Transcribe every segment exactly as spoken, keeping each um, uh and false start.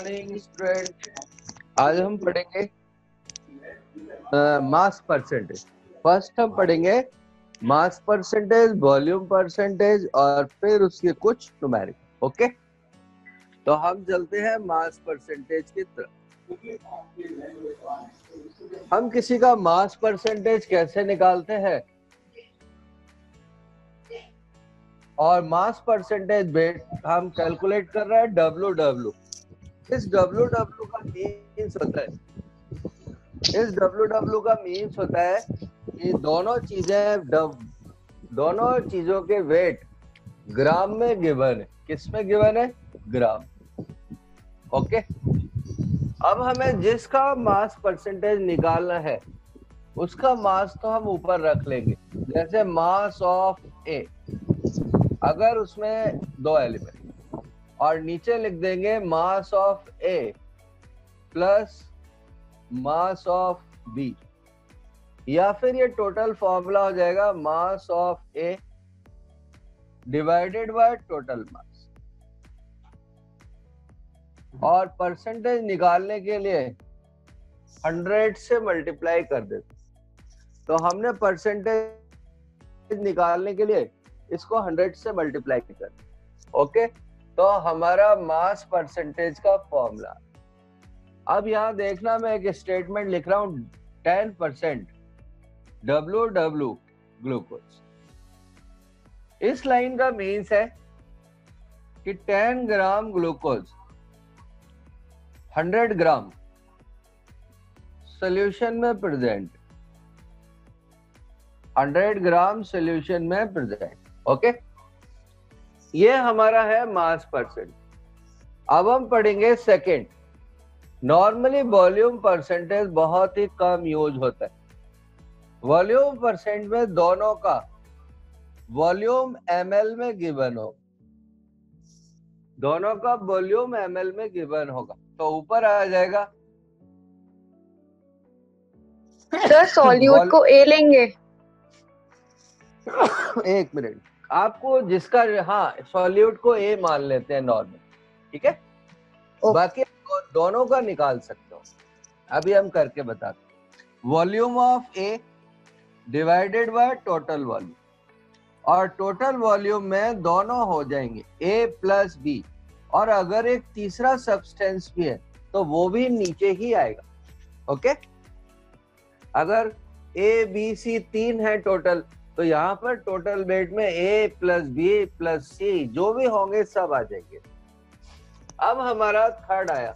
Morning student. आज हम पढ़ेंगे मास परसेंटेज। फर्स्ट हम पढ़ेंगे मास परसेंटेज, वॉल्यूम परसेंटेज और फिर उसके कुछ न्यूमेरिकल। ओके, तो हम चलते हैं मास परसेंटेज की तरफ। हम किसी का मास परसेंटेज कैसे निकालते हैं? और मास परसेंटेज वेट हम कैलकुलेट कर रहे हैं डब्ल्यू डब्ल्यू। इस डब्ल्यू डब्ल्यू का मीन्स होता है इस डब्ल्यू डब्ल्यू का मीन्स होता है कि दोनों चीजें दोनों चीजों के वेट ग्राम में गिवन है। किस में गिवन है? ग्राम। ओके, अब हमें जिसका मास परसेंटेज निकालना है उसका मास तो हम ऊपर रख लेंगे, जैसे मास ऑफ ए, अगर उसमें दो एलिमेंट, और नीचे लिख देंगे mass of a plus mass of b, या फिर ये टोटल फॉर्मूला हो जाएगा mass of a divided by total mass. और परसेंटेज निकालने के लिए हंड्रेड से मल्टीप्लाई कर देते, तो हमने परसेंटेज निकालने के लिए इसको हंड्रेड से मल्टीप्लाई कर। ओके, तो हमारा मास परसेंटेज का फॉर्मूला। अब यहाँ देखना, मैं एक स्टेटमेंट लिख रहा हूँ, ten percent W W glucose. इस लाइन का मीन्स है कि ten gram glucose hundred gram solution में प्रेजेंट, हंड्रेड ग्राम सॉल्यूशन में प्रेजेंट। ओके, ये हमारा है मास परसेंट। अब हम पढ़ेंगे सेकंड। नॉर्मली वॉल्यूम परसेंटेज बहुत ही कम यूज होता है। वॉल्यूम परसेंट में दोनों का वॉल्यूम एमएल में गिवन हो, दोनों का वॉल्यूम एमएल में गिवन होगा, तो ऊपर आ जाएगा। सर सॉल्यूट को ए लेंगे। एक मिनट, आपको जिसका, हाँ सॉल्यूट को ए मान लेते हैं नॉर्मल, ठीक है। बाकी दोनों का निकाल सकते हो, अभी हम करके बताते हैं। Volume of a divided by total volume, और टोटल वॉल्यूम में दोनों हो जाएंगे ए प्लस बी, और अगर एक तीसरा सब्सटेंस भी है तो वो भी नीचे ही आएगा। ओके, अगर ए बी सी तीन है टोटल, तो यहाँ पर टोटल वेट में a plus b plus c जो भी होंगे सब आ जाएंगे। अब हमारा थर्ड आया,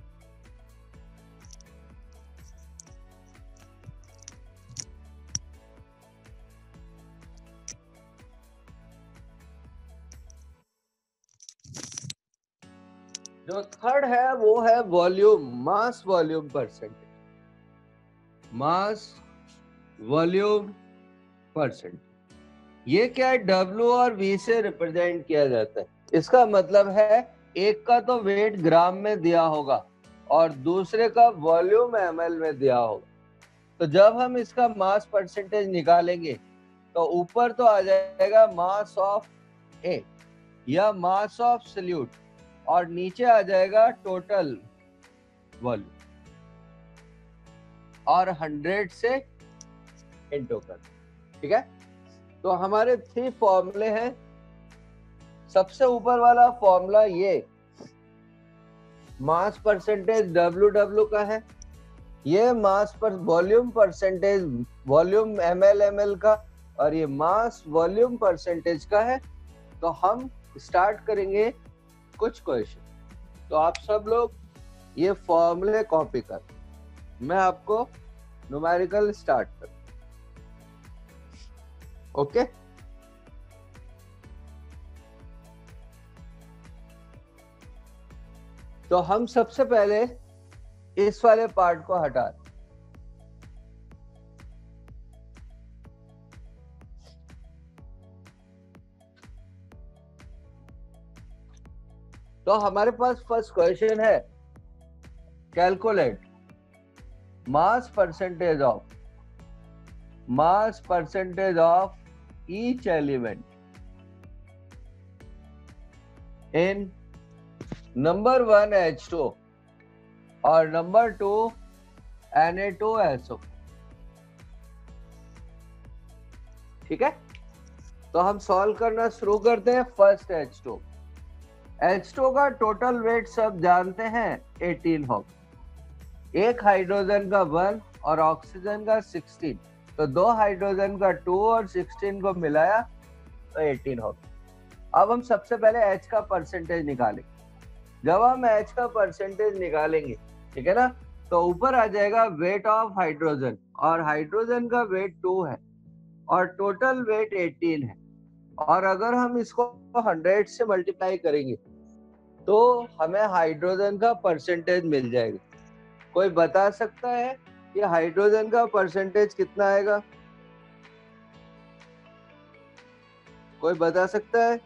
जो थर्ड है वो है volume, mass volume percentage, mass volume percent. ये क्या है? डब्ल्यू और वी से रिप्रेजेंट किया जाता है। इसका मतलब है एक का तो वेट ग्राम में दिया होगा और दूसरे का वॉल्यूम एमएल में दिया होगा। तो जब हम इसका मास परसेंटेज निकालेंगे तो ऊपर तो आ जाएगा मास ऑफ ए या मास ऑफ सॉल्यूट, और नीचे आ जाएगा टोटल वॉल्यूम, और हंड्रेड से इंटू कर, ठीक है। तो हमारे थ्री फॉर्मूले हैं। सबसे ऊपर वाला फॉर्मूला ये मास परसेंटेज डब्ल्यू डब्ल्यू का है, ये mass per volume percentage volume m l m l का, और ये मास वॉल्यूम परसेंटेज का है। तो हम स्टार्ट करेंगे कुछ क्वेश्चन। तो आप सब लोग ये फॉर्मूले कॉपी कर, मैं आपको न्यूमेरिकल स्टार्ट कर। ओके, तो हम सबसे पहले इस वाले पार्ट को हटा दें। तो हमारे पास फर्स्ट क्वेश्चन है, calculate mass percentage of mass percentage of each element in number one H two और number two N A two S O. ठीक है, तो हम सॉल्व करना शुरू करते हैं। First H two, H two का टोटल वेट सब जानते हैं अठारह होगा। एक हाइड्रोजन का वन और ऑक्सीजन का सिक्सटीन, तो दो हाइड्रोजन का टू और सिक्सटीन को मिलाया तो अठारह होगा। अब हम सबसे पहले H का परसेंटेज निकालेंगे। जब हम H का परसेंटेज निकालेंगे, ठीक है ना, तो ऊपर आ जाएगा वेट ऑफ हाइड्रोजन, और हाइड्रोजन का वेट टू है और टोटल वेट अठारह है। और अगर हम इसको हंड्रेड से मल्टीप्लाई करेंगे तो हमें हाइड्रोजन का परसेंटेज मिल जाएगा। कोई बता सकता है कि हाइड्रोजन का परसेंटेज कितना आएगा? कोई बता सकता है?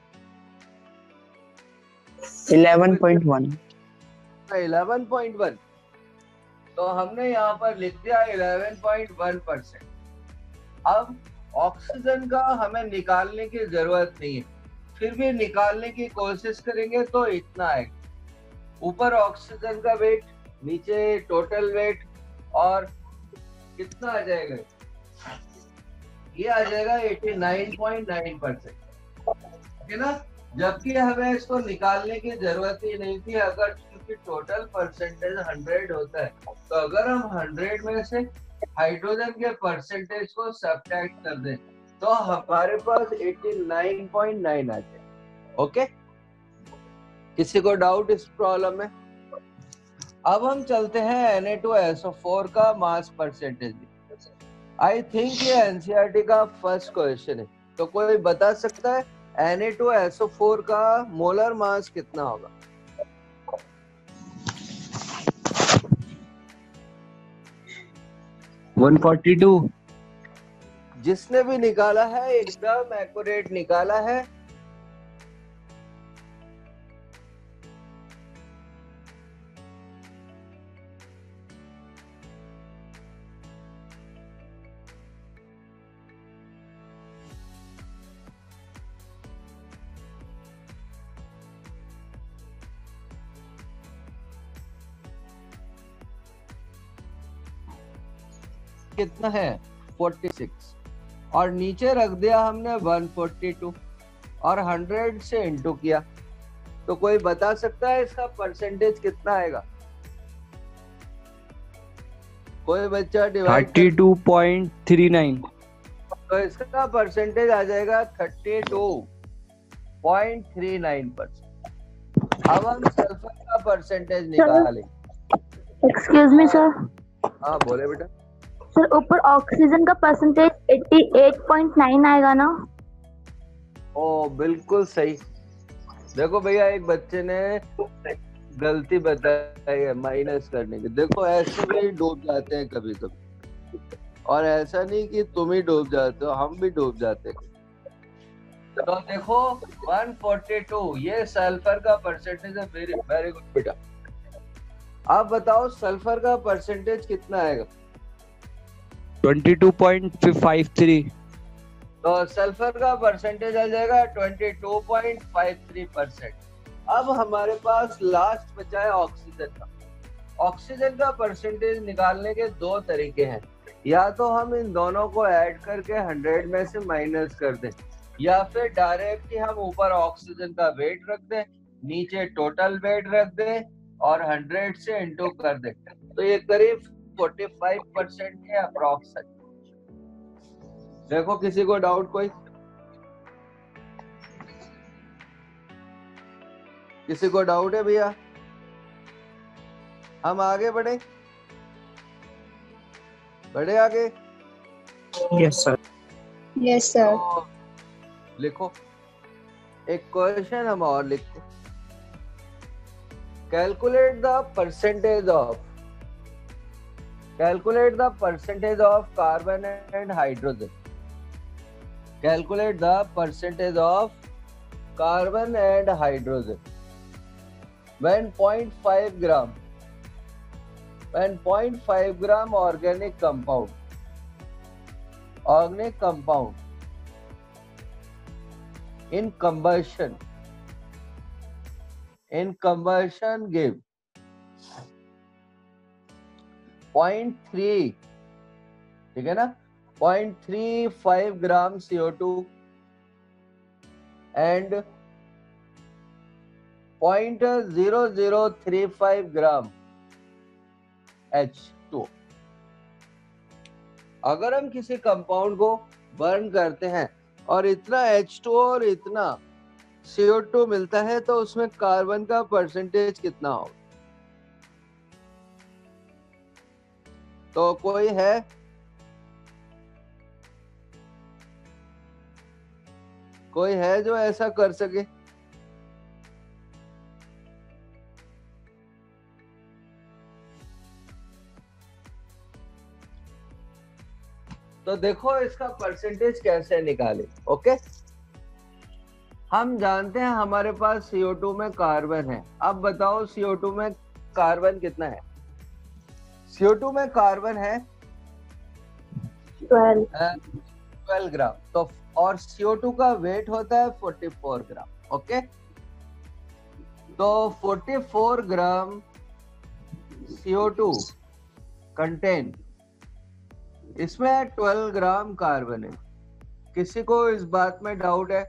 Eleven point one. Eleven point one, तो हमने यहाँ पर लिख दिया इलेवन पॉइंट वन परसेंट। अब ऑक्सीजन का हमें निकालने की जरूरत नहीं है, फिर भी निकालने की कोशिश करेंगे तो इतना आएगा। ऊपर ऑक्सीजन का वेट, नीचे टोटल वेट, और कितना आ जाएगा? ये आ जाएगा नवासी पॉइंट नौ परसेंट, है ना। जबकि हमें इसको निकालने की जरूरत ही नहीं थी, अगर क्योंकि टोटल परसेंटेज हंड्रेड होता है, तो अगर हम हंड्रेड में से हाइड्रोजन के परसेंटेज को सब्ट्रैक्ट कर दें तो हमारे पास नवासी पॉइंट नौ आ जाए। ओके, किसी को डाउट इस प्रॉब्लम में? अब हम चलते हैं N A two S O four का मास परसेंटेज। आई थिंक ये एनसीईआरटी का फर्स्ट क्वेश्चन है, तो कोई बता सकता है N A two S O four का मोलर मास कितना होगा? One forty two. जिसने भी निकाला है एकदम एक्यूरेट निकाला है। कितना है? छियालीस, और नीचे रख दिया हमने वन फोर्टी टू और हंड्रेड से इंटू किया, तो कोई बता सकता है इसका परसेंटेज कितना आएगा? कोई बच्चा divide thirty two point three nine. तो इसका परसेंटेज आ जाएगा thirty two point three nine percent. अब हम सल्फर का परसेंटेज निकालेंगे। Excuse me sir. हाँ बोले बेटा। सर ऊपर ऑक्सीजन का परसेंटेज अठासी पॉइंट नौ आएगा ना? ओ बिल्कुल सही। देखो भैया, एक बच्चे ने गलती बताई है माइनस करने की। देखो ऐसे भी डूब जाते हैं कभी कभी, और ऐसा नहीं कि तुम ही डूब जाते हो, हम भी डूब जाते हैं। तो देखो वन फोर्टी टू ये सल्फर का परसेंटेज है। वेरी वेरी गुड बेटा। आप बताओ सल्फर का परसेंटेज कितना आएगा? Twenty two point five three. तो सल्फर का परसेंटेज आ जाएगा twenty two point five three percent. अब हमारे पास लास्ट बचा है ऑक्सीजन का। ऑक्सीजन का परसेंटेज निकालने के दो तरीके हैं, या तो हम इन दोनों को ऐड करके हंड्रेड में से माइनस कर दें, या फिर डायरेक्ट ही हम ऊपर ऑक्सीजन का वेट रख दें, नीचे टोटल वेट रख दें और हंड्रेड से इंटू कर दें। तो ये करीब पैंतालीस परसेंट के अप्रॉक्स है। देखो किसी को डाउट कोई? किसी को डाउट है भैया? हम आगे बढ़े बढ़े आगे। Yes sir. Yes sir. तो लिखो एक क्वेश्चन हम और लिखते। Calculate the percentage of calculate the percentage of carbon and hydrogen calculate the percentage of carbon and hydrogen when zero point five gram when zero point five gram organic compound organic compound in combustion in combustion give point three, ठीक है ना, point three five gram C O two and point zero zero three five gram H two. अगर हम किसी compound को burn करते हैं और इतना एच टू और इतना सी ओ टू मिलता है तो उसमें कार्बन का परसेंटेज कितना होगा? तो कोई है? कोई है जो ऐसा कर सके? तो देखो इसका परसेंटेज कैसे निकाले। ओके, हम जानते हैं हमारे पास सी ओ टू में कार्बन है। अब बताओ सी ओ टू में कार्बन कितना है? सी ओ टू में कार्बन है ट्वेल्व ट्वेल्व ग्राम, तो और सी ओ टू का वेट होता है फोर्टी फोर ग्राम। ओके, तो forty four gram C O two contain, इसमें ट्वेल्व ग्राम कार्बन है। किसी को इस बात में डाउट है?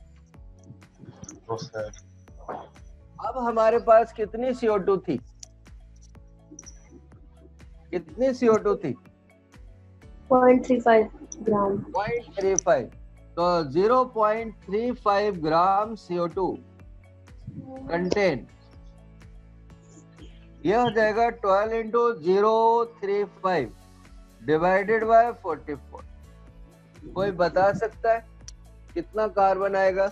अब हमारे पास कितनी सी ओ टू थी? कितनी सी ओ टू थी? Point three five gram. Point three five, तो zero point three five gram C O two contain, यह हो जाएगा twelve into zero three five divided by forty four. कोई बता सकता है कितना कार्बन आएगा?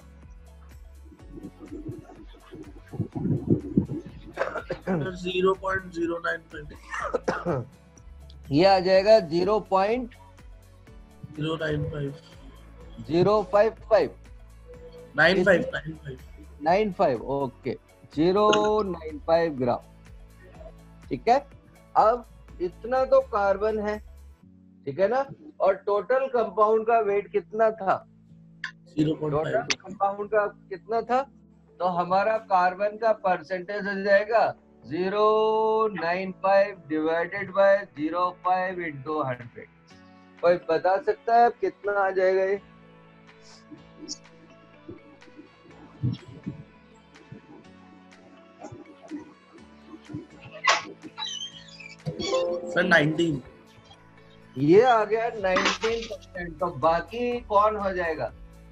Zero point zero nine five. ये आ जाएगा zero point zero nine five zero five five nine five nine five nine five. Okay, zero nine five gram, ठीक है। अब इतना तो कार्बन है, ठीक है ना, और टोटल कंपाउंड का वेट कितना था? टोटल कंपाउंड का कितना था? तो हमारा कार्बन का परसेंटेज हो जाएगा zero nine five divided by zero five into hundred. कोई बता सकता है कितना आ जाएगा ये? Sir nineteen. ये आ गया नाइनटीन परसेंट। तो बाकी कौन हो जाएगा?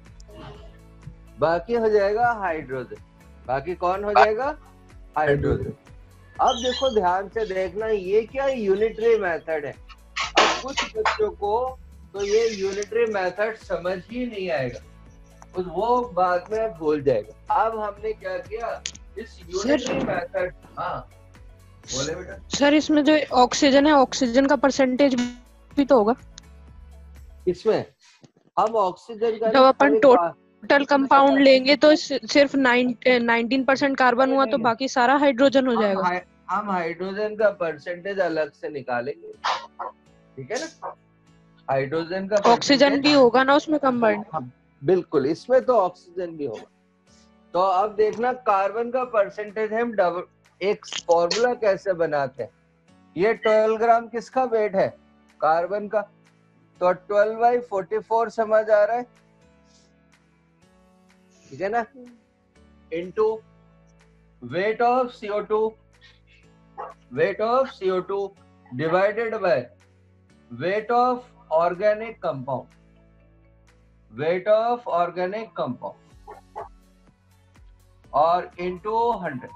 बाकी हो जाएगा हाइड्रोजन। बाकी कौन हो जाएगा? हाइड्रोजन। अब देखो ध्यान से देखना, ये क्या यूनिटरी मेथड है। अब कुछ बच्चों को तो ये यूनिटरी मेथड समझ ही नहीं आएगा, उस वो बाद में भूल जाएगा। अब हमने क्या किया, इस यूनिटरी मेथड, हाँ बोले बेटा। सर इसमें जो ऑक्सीजन है, ऑक्सीजन का परसेंटेज भी तो होगा इसमें। हम ऑक्सीजन का जब अपन टोटल कंपाउंड लेंगे तो सिर्फ नाइनटीन परसेंट कार्बन हुआ तो बाकी सारा हाइड्रोजन हो जाएगा। हम, हम हाइड्रोजन का परसेंटेज अलग से निकालेंगे, ठीक है ना। हाइड्रोजन का ऑक्सीजन भी होगा ना उसमें कंबाइंड? हाँ, बिल्कुल, इसमें तो ऑक्सीजन भी होगा। तो अब देखना कार्बन का परसेंटेज हम डबल, एक फॉर्मूला कैसे बनाते हैं। ये ट्वेल्व ग्राम किसका वेट है? कार्बन का। तो ट्वेल्व बाई फोर्टी फोर समझ आ रहा है, ठीक है ना, into weight of C O two, weight of C O two divided by weight of organic compound, weight of organic compound और इनटू हंड्रेड।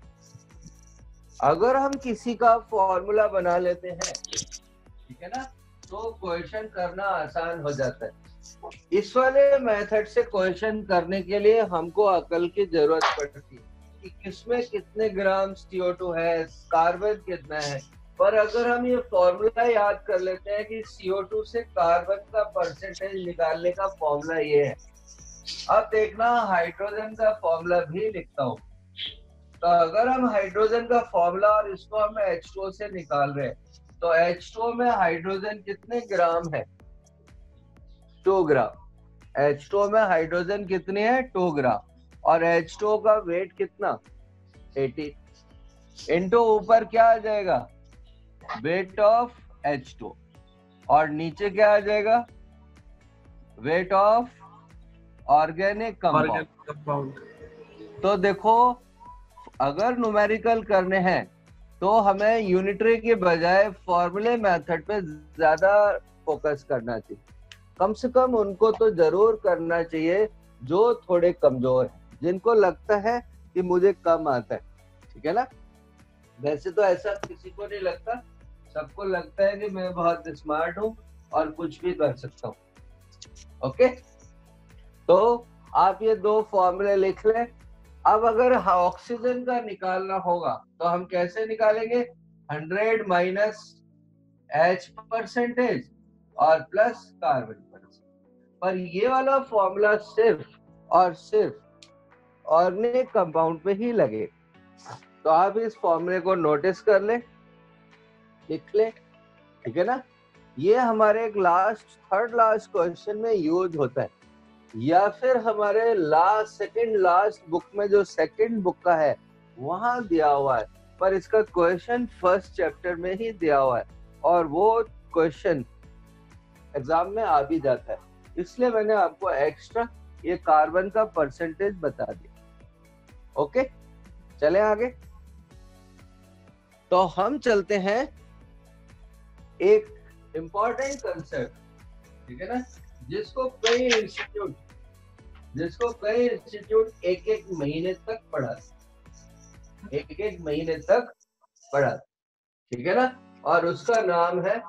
अगर हम किसी का फॉर्मूला बना लेते हैं, ठीक है ना, तो क्वेश्चन करना आसान हो जाता है। इस वाले मेथड से क्वेश्चन करने के लिए हमको अकल की जरूरत पड़ती है कि किसमें कितने ग्राम सी ओ टू है, कार्बन कितना है। पर अगर हम ये फॉर्मूला याद कर लेते हैं कि सी ओ टू से कार्बन का परसेंटेज निकालने का फॉर्मूला ये है। अब देखना हाइड्रोजन का फॉर्मूला भी लिखता हूँ। तो अगर हम हाइड्रोजन का फॉर्मूला और इसको हम एच टू ओ से निकाल रहे हैं, तो एच टू ओ में हाइड्रोजन कितने ग्राम है? Two gram. H two O में हाइड्रोजन कितनी है? Two gram. और एच टू ओ का वेट कितना? एटी। इनटू ऊपर क्या आ जाएगा? वेट ऑफ एच टू, और नीचे क्या आ जाएगा, weight of organic compound. Organic compound. तो देखो अगर न्यूमेरिकल करने हैं तो हमें यूनिटरी के बजाय फॉर्मूले मेथड पे ज्यादा फोकस करना चाहिए। कम से कम उनको तो जरूर करना चाहिए जो थोड़े कमजोर हैं, जिनको लगता है कि मुझे कम आता है, ठीक है ना। वैसे तो ऐसा किसी को नहीं लगता, सबको लगता है कि मैं बहुत स्मार्ट हूँ और कुछ भी कर सकता हूँ। ओके, तो आप ये दो फॉर्मूले लिख लें। अब अगर ऑक्सीजन का निकालना होगा तो हम कैसे निकालेंगे, हंड्रेड माइनस एच परसेंटेज और प्लस कार्बन परसेंट। पर ये वाला फॉर्मूला सिर्फ और सिर्फ ऑर्गेनिक कंपाउंड पे ही लगे। तो आप इस फॉर्मूले को नोटिस कर ले, लिख ले, ठीक है ना। ये हमारे एक लास्ट थर्ड लास्ट क्वेश्चन में यूज होता है, या फिर हमारे लास्ट सेकंड लास्ट बुक में जो सेकंड बुक का है वहां दिया हुआ है, पर इसका क्वेश्चन फर्स्ट चैप्टर में ही दिया हुआ है और वो क्वेश्चन एग्जाम में आ भी जाता है, इसलिए मैंने आपको एक्स्ट्रा ये कार्बन का परसेंटेज बता दिया। ओके, चले आगे। तो हम चलते हैं एक इम्पोर्टेंट कंसेप्ट, ठीक है ना, जिसको कई इंस्टीट्यूट जिसको कई इंस्टीट्यूट एक एक महीने तक पढ़ा एक एक महीने तक पढ़ा ठीक है ना, और उसका नाम है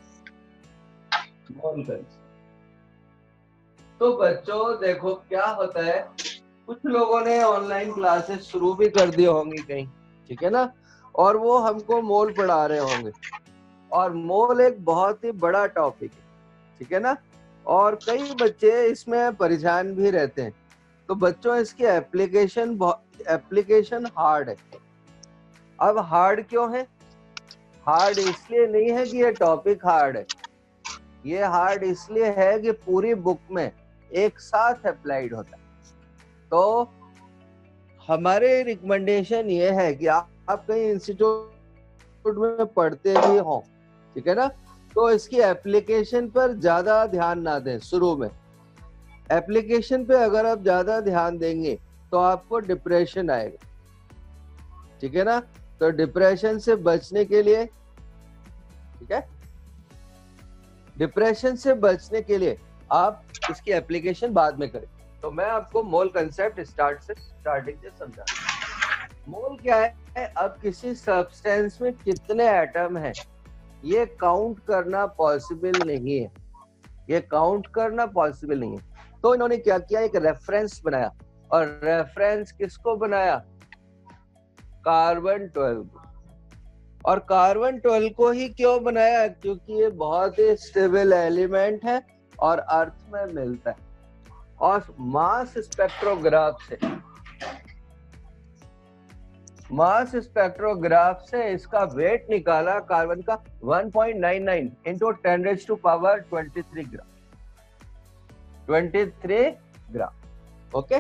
मोल कंसेप्ट। तो बच्चों देखो क्या होता है, कुछ लोगों ने ऑनलाइन क्लासेस शुरू भी कर दी होंगी कहीं, ठीक है ना, और वो हमको मोल पढ़ा रहे होंगे, और मोल एक बहुत ही बड़ा टॉपिक है, ठीक है ना, और कई बच्चे इसमें परेशान भी रहते हैं। तो बच्चों इसकी एप्लीकेशन एप्लीकेशन हार्ड है। अब हार्ड क्यों है, हार्ड इसलिए नहीं है कि ये टॉपिक हार्ड है, ये हार्ड इसलिए है कि पूरी बुक में एक साथ अप्लाइड होता है। तो हमारे रिकमेंडेशन ये है कि आप, आप कहीं इंस्टीट्यूट में पढ़ते भी हो, ठीक है ना, तो इसकी एप्लीकेशन पर ज्यादा ध्यान ना दें। शुरू में एप्लीकेशन पे अगर आप ज्यादा ध्यान देंगे तो आपको डिप्रेशन आएगा, ठीक है ना। तो डिप्रेशन से बचने के लिए, ठीक है, डिप्रेशन से बचने के लिए आप इसकी एप्लीकेशन बाद में करें। तो मैं आपको मोल कंसेप्ट स्टार्ट से स्टार्टिंग से समझा। मोल क्या है, अब किसी सब्सटेंस में कितने एटम हैं ये काउंट करना पॉसिबल नहीं है, ये काउंट करना पॉसिबल नहीं है। तो इन्होंने क्या किया, एक रेफरेंस बनाया, और रेफरेंस किसको बनाया, कार्बन ट्वेल्व। और कार्बन ट्वेल्व को ही क्यों बनाया, क्योंकि ये बहुत ही स्टेबल एलिमेंट है और अर्थ में मिलता है। और मास स्पेक्ट्रोग्राफ से मास स्पेक्ट्रोग्राफ से इसका वेट निकाला कार्बन का one point nine nine into ten raise to power twenty three gram twenty three gram. Okay,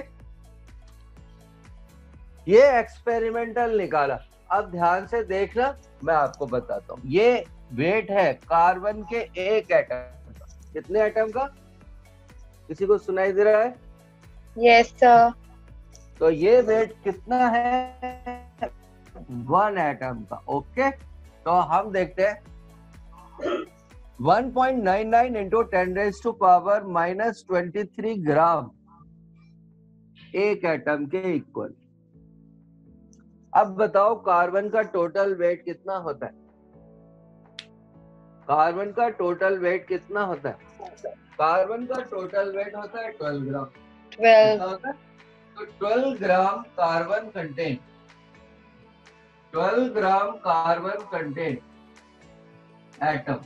ये एक्सपेरिमेंटल निकाला। अब ध्यान से देखना, मैं आपको बताता हूँ। ये वेट है कार्बन के एक एटम का। कितने एटम का, किसी को सुनाई दे रहा है? Yes sir. तो ये वेट कितना है, वन एटम का। ओके, तो हम देखते हैं one point nine nine into ten raise to power minus twenty three gram एक एटम के इक्वल। अब बताओ कार्बन का टोटल वेट कितना होता है, कार्बन का टोटल वेट कितना होता है? कार्बन का टोटल वेट होता है ट्वेल्व ग्राम। ट्वेल्व होता है? तो twelve gram carbon content twelve gram carbon content atom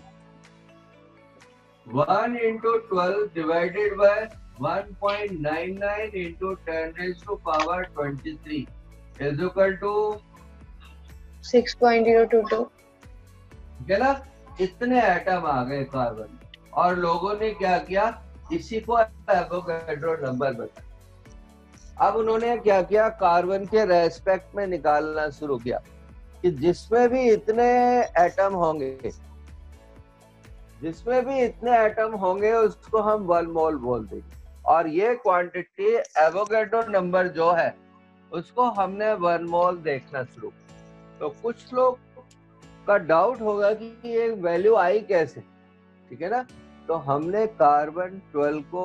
one into twelve divided by one point nine nine into ten raise to power twenty three is equal to six point zero two two. ठीक है ना, इतने atom आ गए carbon. और लोगों ने क्या किया, इसी को एवोगैड्रो नंबर बताया। अब उन्होंने क्या किया, कार्बन के रेस्पेक्ट में निकालना शुरू किया। कि जिसमें भी इतने एटम होंगे जिसमें भी इतने एटम होंगे उसको हम वन मोल बोल देंगे, और ये क्वांटिटी एवोगैड्रो नंबर जो है उसको हमने वन मोल देखना शुरू। तो कुछ लोग का डाउट होगा कि ये वैल्यू आई कैसे, ठीक है ना। तो हमने कार्बन ट्वेल्व को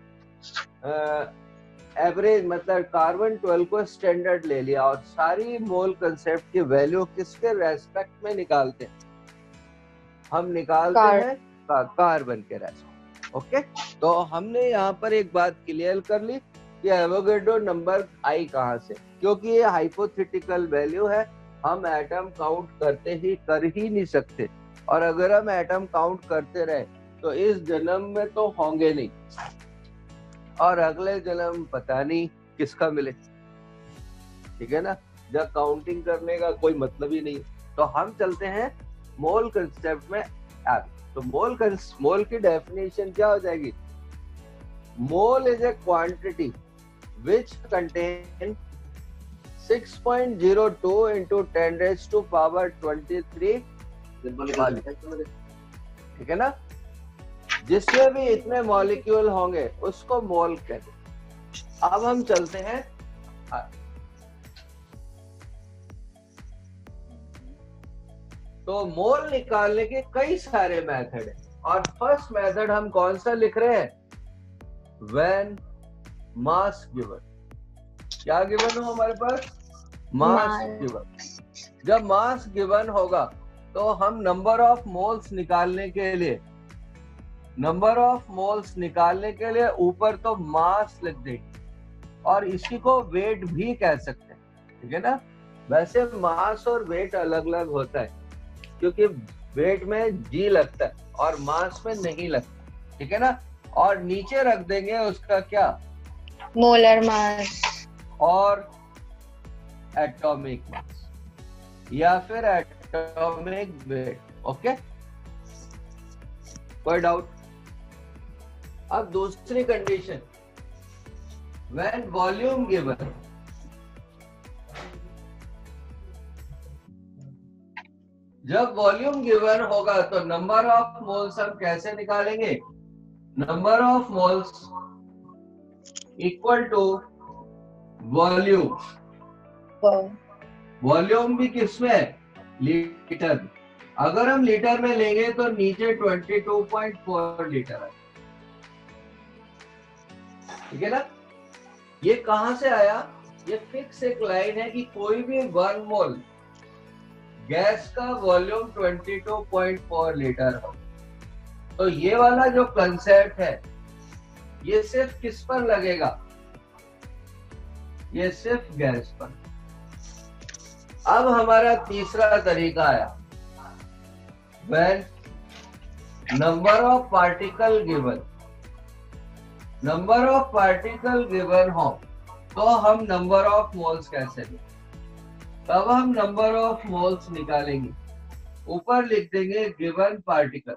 एवरेज मतलब कार्बन ट्वेल्व को स्टैंडर्ड ले लिया और सारी मोल कंसेप्ट की वैल्यू किसके रेस्पेक्ट में निकालते हैं, हम निकालते कार- हैं का, कार्बन के रेस्पेक्ट। ओके, तो हमने यहाँ पर एक बात क्लियर कर ली कि एवोगैड्रो नंबर आई कहाँ से, क्योंकि ये हाइपोथेटिकल वैल्यू है, हम एटम काउंट करते ही कर ही नहीं सकते, और अगर हम एटम काउंट करते रहे तो इस जन्म में तो होंगे नहीं और अगले जन्म पता नहीं किसका मिले, ठीक है ना। जब काउंटिंग करने का कोई मतलब ही नहीं, तो हम चलते हैं मोल कंसेप्ट में आगे। तो मोल मोल की डेफिनेशन क्या हो जाएगी, mole is a quantity which contain six point zero two into ten raised to power twenty-three, ठीक है ना। जिसमें भी इतने मॉलिक्यूल होंगे उसको मोल कहते हैं। अब हम चलते हैं तो मोल निकालने के कई सारे मेथड हैं, और फर्स्ट मेथड हम कौन सा लिख रहे हैं, व्हेन मास गिवन। क्या गिवन हो हमारे पास, मास Mass. गिवन। जब मास गिवन होगा तो हम नंबर ऑफ मोल्स निकालने के लिए नंबर ऑफ मोल्स निकालने के लिए ऊपर तो मास लिख देंगे, और इसी को वेट भी कह सकते हैं, ठीक है ना। वैसे मास और वेट अलग अलग होता है, क्योंकि वेट में जी लगता है और मास में नहीं लगता, ठीक है ना। और नीचे रख देंगे उसका क्या, मोलर मास और एटॉमिक मास या फिर एटॉमिक वेट। ओके, कोई डाउट। अब दूसरी कंडीशन, व्हेन वॉल्यूम गिवन, जब वॉल्यूम गिवन होगा तो नंबर ऑफ मोल्स हम कैसे निकालेंगे, number of moles equal to volume. Volume भी किसमें है, लीटर में। अगर हम लीटर में लेंगे तो नीचे बाईस पॉइंट चार लीटर है, ठीक है ना। ये कहां से आया, ये फिक्स एक लाइन है कि कोई भी वन मोल गैस का वॉल्यूम बाईस पॉइंट चार लीटर हो। तो ये वाला जो कंसेप्ट है ये सिर्फ किस पर लगेगा, ये सिर्फ गैस पर। अब हमारा तीसरा तरीका आया, when number of particle given, number of particle given हो तो हम नंबर ऑफ मोल्स कैसे लें। तब हम नंबर ऑफ मोल्स निकालेंगे, ऊपर लिख देंगे गिवन पार्टिकल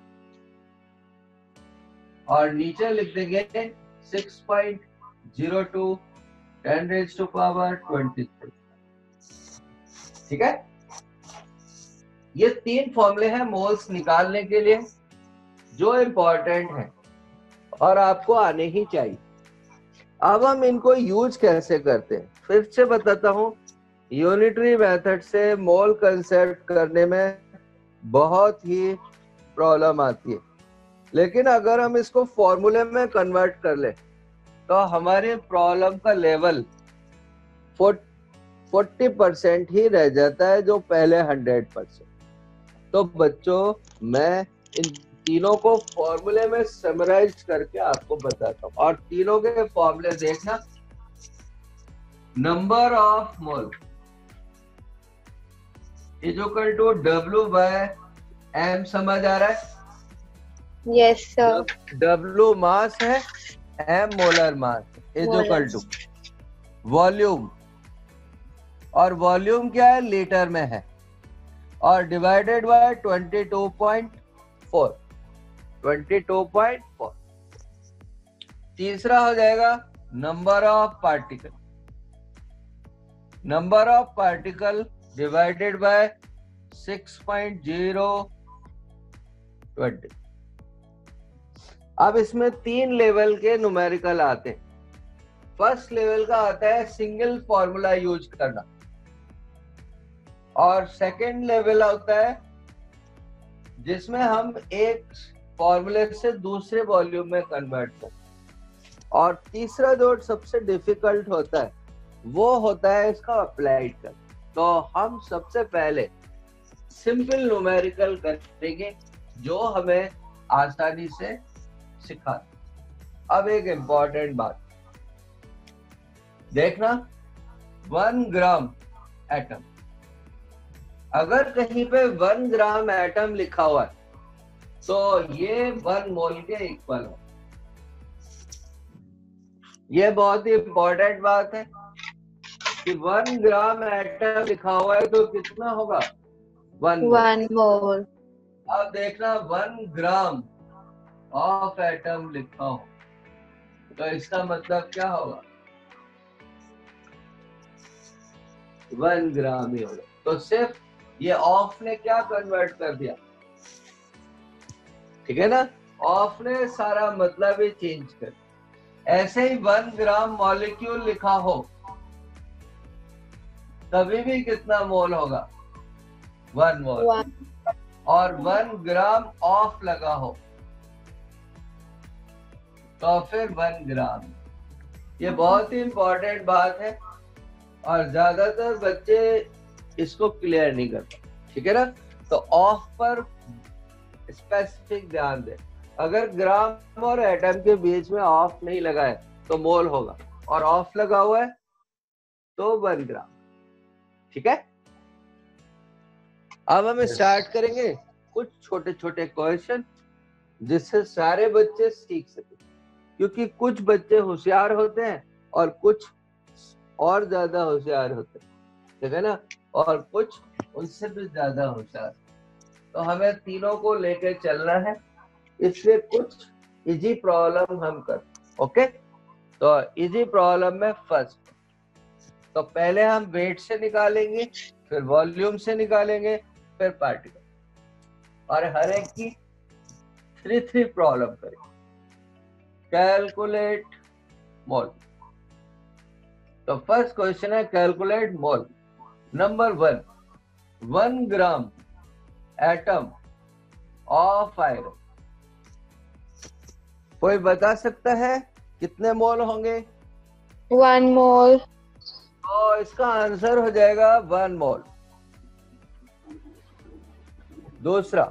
और नीचे लिख देंगे six point zero two ten raised to power twenty three, ठीक है। ये तीन फॉर्मूले हैं मोल्स निकालने के लिए जो इंपॉर्टेंट हैं और आपको आने ही चाहिए। अब हम इनको यूज कैसे करते हैं, फिर से बताता हूं। यूनिटरी मेथड से मोल कंसेप्ट करने में बहुत ही प्रॉब्लम आती है, लेकिन अगर हम इसको फॉर्मूले में कन्वर्ट कर ले तो हमारे प्रॉब्लम का लेवल फोर्टी परसेंट ही रह जाता है, जो पहले हंड्रेड परसेंट। तो बच्चों, मैं इन तीनों को फॉर्मूले में समराइज करके आपको बताता हूँ, और तीनों के फॉर्मूले देखना। Number of mole is equal to W by M, समझ आ रहा है? Yes sir. डब्ल्यू मास है, M molar mass is equal to volume, और वॉल्यूम क्या है, लीटर में है, और divided by twenty two point four, twenty two point four. तीसरा हो जाएगा number of particle, number of particle divided by six point zero twenty. अब इसमें तीन लेवल के न्यूमेरिकल आते हैं। फर्स्ट लेवल का आता है सिंगल फॉर्मूला यूज करना, और सेकंड लेवल होता है जिसमें हम एक फॉर्मूले से दूसरे वॉल्यूम में कन्वर्ट करते हैं, और तीसरा जो सबसे डिफिकल्ट होता है वो होता है इसका अप्लाइड कर। तो हम सबसे पहले सिंपल न्यूमेरिकल करेंगे जो हमें आसानी से सिखा। अब एक इंपॉर्टेंट बात देखना, वन ग्राम एटम, अगर कहीं पे वन ग्राम एटम लिखा हुआ है तो ये वन मोल के इक्वल हो। ये बहुत ही इंपॉर्टेंट बात है कि वन ग्राम एटम लिखा हुआ है तो कितना होगा, वन वन मोल। अब देखना वन ग्राम ऑफ एटम लिखा हो तो इसका मतलब क्या होगा, वन ग्राम ही होगा। तो सिर्फ ये ऑफ ने क्या कन्वर्ट कर दिया, ठीक है ना, ऑफ ने सारा मतलब ही चेंज कर। ऐसे ही वन ग्राम मॉलिक्यूल लिखा हो तभी भी कितना मोल होगा, वन मोल। वन। और वन ग्राम ऑफ लगा हो तो फिर वन ग्राम। ये बहुत ही इंपॉर्टेंट बात है और ज्यादातर बच्चे इसको क्लियर नहीं करते, ठीक है ना। तो ऑफ पर स्पेसिफिक ध्यान दें। अगर ग्राम और एटम के बीच में ऑफ नहीं लगा है तो मोल होगा, और ऑफ लगा हुआ है तो वन ग्राम, ठीक है। अब हम स्टार्ट करेंगे कुछ छोटे छोटे क्वेश्चन जिससे सारे बच्चे सीख सके, क्योंकि कुछ बच्चे होशियार होते हैं और कुछ और ज्यादा होशियार होते हैं, ठीक है ना, और कुछ उनसे भी ज्यादा होशियार। तो हमें तीनों को लेकर चलना है, इसलिए कुछ इजी प्रॉब्लम हम कर। ओके, तो इजी प्रॉब्लम में फर्स्ट, तो पहले हम वेट से निकालेंगे, फिर वॉल्यूम से निकालेंगे, फिर पार्टिकल, और हर एक की थ्री थ्री प्रॉब्लम करेंगे। Calculate mole. तो फर्स्ट क्वेश्चन है calculate mole. Number one, one gram atom of iron, कोई बता सकता है कितने मोल होंगे? One mole. तो इसका आंसर हो जाएगा वन मोल। दूसरा,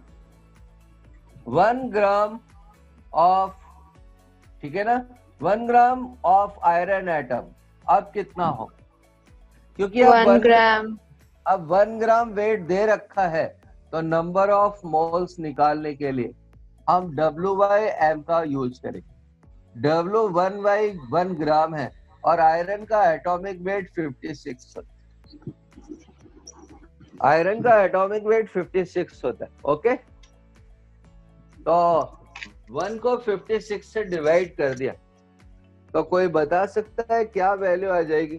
वन ग्राम ऑफ, ठीक है ना, one gram of iron atom अब कितना हो, क्योंकि अब वन ग्राम। अब वन ग्राम वेट दे रखा है तो नंबर ऑफ मोल्स निकालने के लिए हम W बाई एम का यूज करेंगे। W one by one gram है और आयरन का एटॉमिक वेट फिफ्टी सिक्स होता है। आयरन का एटॉमिक वेट फिफ्टी सिक्स होता है। ओके, तो वन को फिफ्टी सिक्स से डिवाइड कर दिया तो कोई बता सकता है क्या वैल्यू आ जाएगी?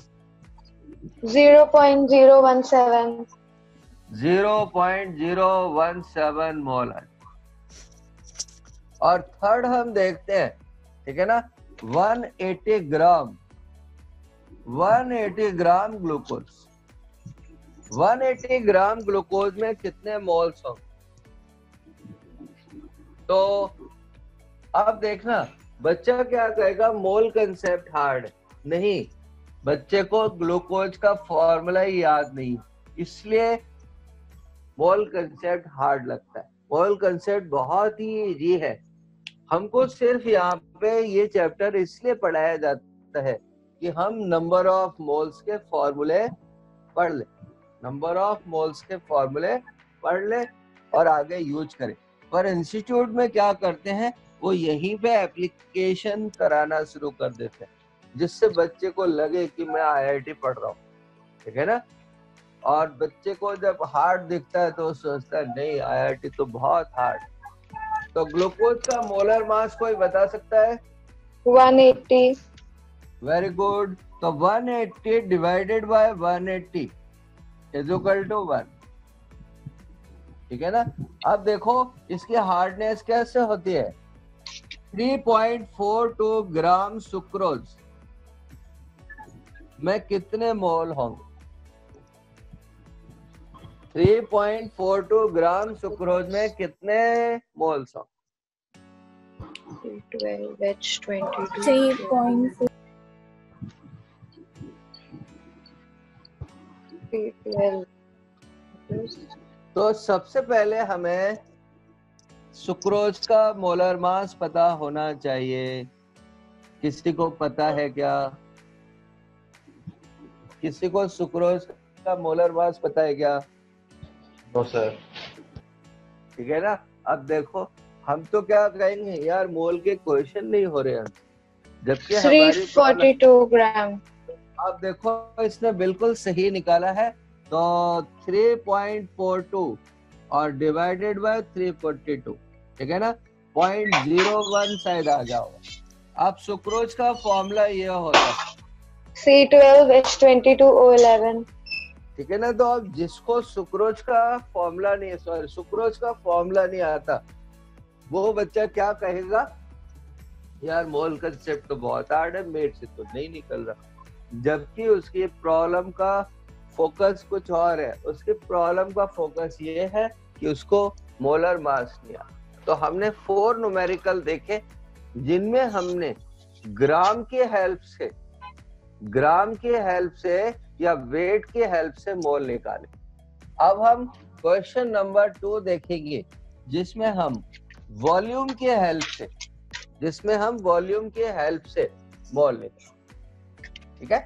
Zero point zero one seven. Zero point zero one seven mole है। और थर्ड हम देखते हैं, ठीक है ना, one eighty gram, one eighty gram glucose, one eighty gram glucose में कितने मोल्स होंगे? तो अब देखना बच्चा क्या कहेगा, मोल कंसेप्ट हार्ड नहीं, बच्चे को ग्लूकोज का फॉर्मूला ही याद नहीं, इसलिए मोल कंसेप्ट हार्ड लगता है। मोल कंसेप्ट बहुत ही इजी है। हमको सिर्फ यहाँ पे ये चैप्टर इसलिए पढ़ाया जाता है कि हम नंबर ऑफ मोल्स के फॉर्मूले पढ़ ले, नंबर ऑफ मोल्स के फॉर्मूले पढ़ ले और आगे यूज करें। पर इंस्टीट्यूट में क्या करते हैं, वो यहीं पे एप्लीकेशन कराना शुरू कर देते हैं, जिससे बच्चे को लगे कि मैं आई आई टी पढ़ रहा हूँ, ठीक है ना। और बच्चे को जब हार्ड दिखता है तो सोचता है नहीं आई आई टी तो बहुत हार्ड। तो ग्लूकोज का मोलर मास कोई बता सकता है? One eighty. Very good. तो one eighty divided by one eighty is equal to one. ठीक है ना। अब देखो इसकी हार्डनेस कैसे होती है, three point four two gram sucrose में कितने मोल होंगे? Three point four two gram sucrose में कितने मोल्स होंगे? twelve H twenty-two three point four twelve तो सबसे पहले हमें सुक्रोज का मोलर मास पता होना चाहिए। किसी को पता है क्या? किसी को सुक्रोज का मोलर मास पता है क्या? No sir. ठीक है ना। अब देखो हम तो क्या कहेंगे यार, मोल के क्वेश्चन नहीं हो रहे हैं, जबकि three हमारी forty-two gram. अब देखो इसने बिल्कुल सही निकाला है। तो थ्री पॉइंट फोर टू और divided by three forty two, ठीक है ना, पॉइंट जीरो वन शायद आ जाओगा। अब सुक्रोज का फॉर्मूला ये होता है C twelve H twenty-two O eleven. ठीक है ना। तो अब जिसको सुक्रोज का फॉर्मूला नहीं, सॉरी सुक्रोज का फॉर्मूला नहीं आता, वो बच्चा क्या कहेगा, यार मोल कंसेप्ट तो बहुत हार्ड है, मेरे से तो नहीं निकल रहा। जबकि उसकी प्रॉब्लम का फोकस कुछ और है। उसकी प्रॉब्लम का फोकस ये है कि उसको मोलर मास नहीं आता। तो हमने फोर न्यूमेरिकल देखे जिनमें हमने ग्राम की हेल्प से ग्राम की हेल्प से या वेट की हेल्प से मोल निकाले। अब हम क्वेश्चन नंबर टू देखेंगे जिसमें हम वॉल्यूम की हेल्प से जिसमें हम वॉल्यूम की हेल्प से मोल निकालेंगे। ठीक है।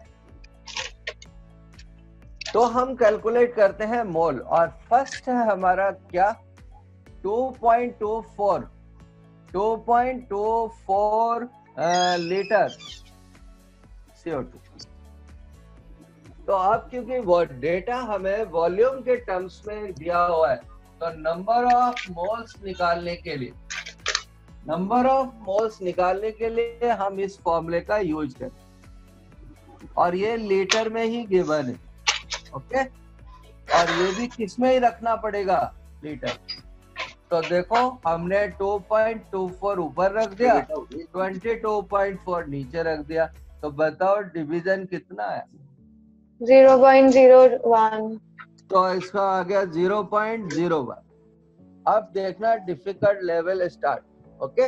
तो हम कैलकुलेट करते हैं मोल, और फर्स्ट है हमारा क्या, two point two four two point two four litre C O two. तो अब क्योंकि वो डेटा हमें वॉल्यूम के टर्म्स में दिया हुआ है, तो नंबर ऑफ मोल्स निकालने के लिए नंबर ऑफ मोल्स निकालने के लिए हम इस फॉर्मूले का यूज करें, और ये लीटर में ही गिवन है। ओके, और ये भी किस में ही रखना पड़ेगा, लीटर। तो देखो हमने टू पॉइंट टू फोर ऊपर रख दिया, ट्वेंटी टू पॉइंट फोर नीचे रख दिया। तो बताओ डिवीजन कितना है? zero point zero one. तो इसका आ गया जीरो पॉइंट जीरो वन। अब देखना डिफिकल्ट लेवल स्टार्ट। ओके,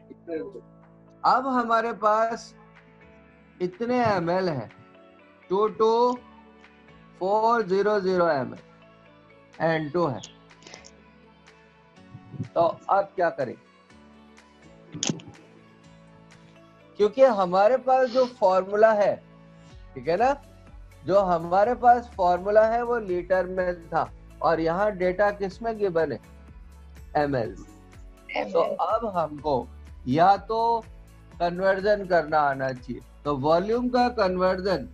अब हमारे पास इतने एम एल है, two two four zero zero M L N two है। तो अब क्या करें, क्योंकि हमारे पास जो फॉर्मूला है, ठीक है ना, जो हमारे पास फॉर्मूला है वो लीटर में था, और यहाँ डेटा किस में गिवन है, एम एल। तो अब हमको या तो कन्वर्जन करना आना चाहिए। तो वॉल्यूम का कन्वर्जन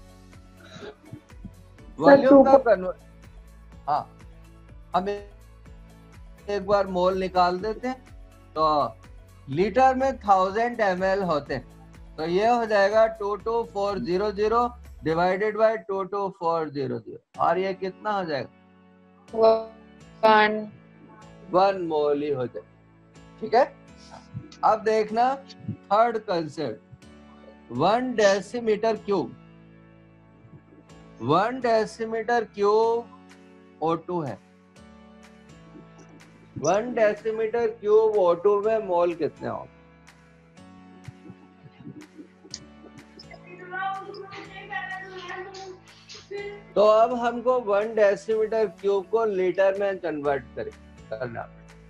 वॉल्यूम का कन्वर्जन हाँ, हम एक बार मोल निकाल देते हैं। तो लीटर में थाउजेंड एम एल होते हैं, तो ये हो जाएगा two two four zero zero divided by two two four zero zero, और ये कितना हो जाएगा, One. वन मोल ही हो जाएगा। ठीक है। अब देखना third concept, one decimetre cube one decimetre cube O two है। One decimetre cube O two में मोल कितने होंगे? तो अब हमको वन डेसीमीटर क्यूब को लीटर में कन्वर्ट करें करना।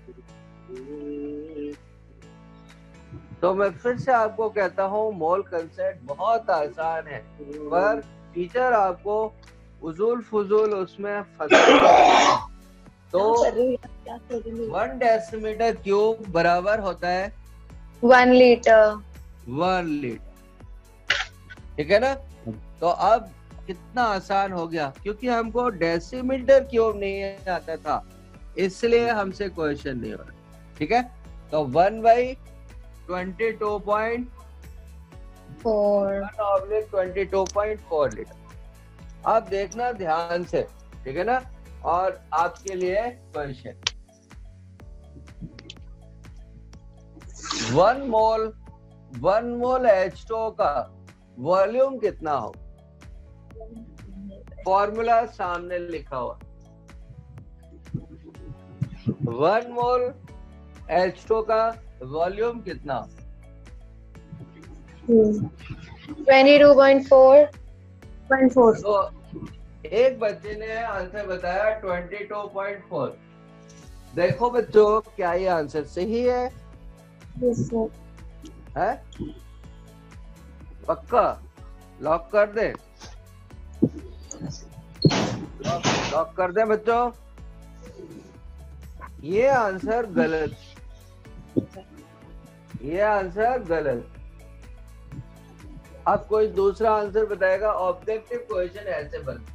तो मैं फिर से आपको कहता हूँ, मोल कंसेप्ट बहुत आसान है, पर टीचर आपको उजूल फुजूल उसमें फंसा। तो वन डेसीमीटर क्यूब बराबर होता है One liter. One litre. ठीक है ना। तो अब कितना आसान हो गया, क्योंकि हमको डेसीमीटर क्यूब नहीं आता था, इसलिए हमसे क्वेश्चन नहीं हो रहा। ठीक है। तो one by twenty two point Four. Twenty two point four litre. अब देखना ध्यान से, ठीक है ना। और आपके लिए question, one mole one mole H two O का वॉल्यूम कितना हो? फॉर्मूला सामने लिखा हुआ, one mole H two O का वॉल्यूम कितना हो? twenty-two point four. One four. तो एक बच्चे ने आंसर बताया बाईस पॉइंट चार। देखो बच्चों, क्या ये आंसर सही है? Yes sir. है पक्का? लॉक कर दे, लॉक, लॉक कर दे बच्चों। ये आंसर गलत, ये आंसर गलत। अब कोई दूसरा आंसर बताएगा। ऑब्जेक्टिव क्वेश्चन ऐसे बन,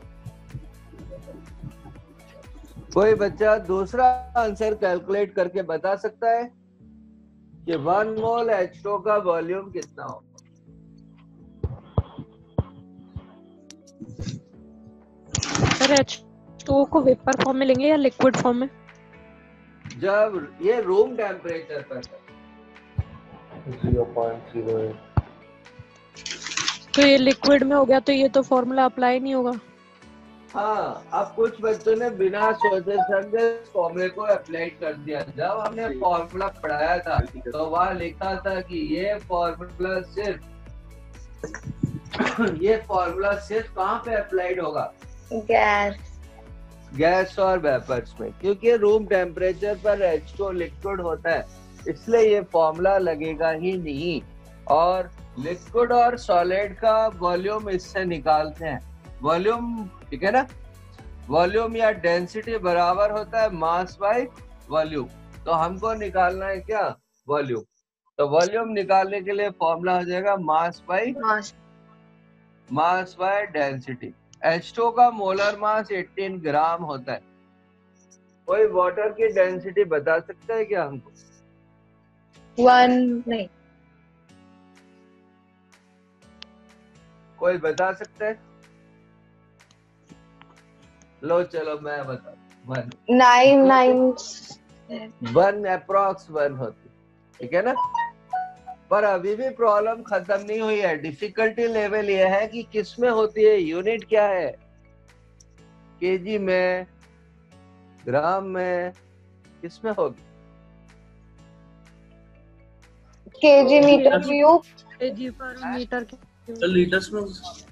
कोई बच्चा दूसरा आंसर कैलकुलेट करके बता सकता है कि one mole H two O का वॉल्यूम कितना हो? सर एच टू ओ को वेपर फॉर्म में लेंगे या लिक्विड फॉर्म में? जब ये रूम टेम्परेचर पर है। Zero point zero eight. तो ये लिक्विड में हो गया, तो ये तो फॉर्मूला अप्लाई नहीं होगा। हाँ, अब कुछ बच्चों ने बिना सोचे समझे फॉर्मूले को अप्लाई कर दिया। जब हमने फॉर्मूला पढ़ाया था तो वहाँ लिखा था कि ये फॉर्मूला सिर्फ ये फॉर्मूला सिर्फ कहाँ पे अप्लाइड होगा? Gas. गैस और वेपर्स में, क्योंकि रूम टेम्परेचर पर एच टू ओ लिक्विड होता है, इसलिए ये फॉर्मूला लगेगा ही नहीं। और लिक्विड और सॉलिड का वॉल्यूम इससे निकालते हैं। वॉल्यूम, ठीक है ना, वॉल्यूम या डेंसिटी बराबर होता है मास बाय वॉल्यूम। तो हमको निकालना है क्या? वॉल्यूम। तो वॉल्यूम निकालने के लिए फॉर्मूला हो जाएगा mass by Mass. Mass by density. H two O का मोलर मास अठारह ग्राम होता है। कोई वाटर की डेंसिटी बता सकता है क्या हमको? One. नहीं. कोई बता सकता है? लो चलो मैं बता, one Nine. Nine. One approx one होती, ठीक है ना। पर अभी भी प्रॉब्लम खत्म नहीं हुई है। डिफिकल्टी लेवल ये है कि किस में होती है, यूनिट क्या है, केजी में, ग्राम में, किस में होगी? Kg meter cube. केजी पर मीटर तो लीटर्स में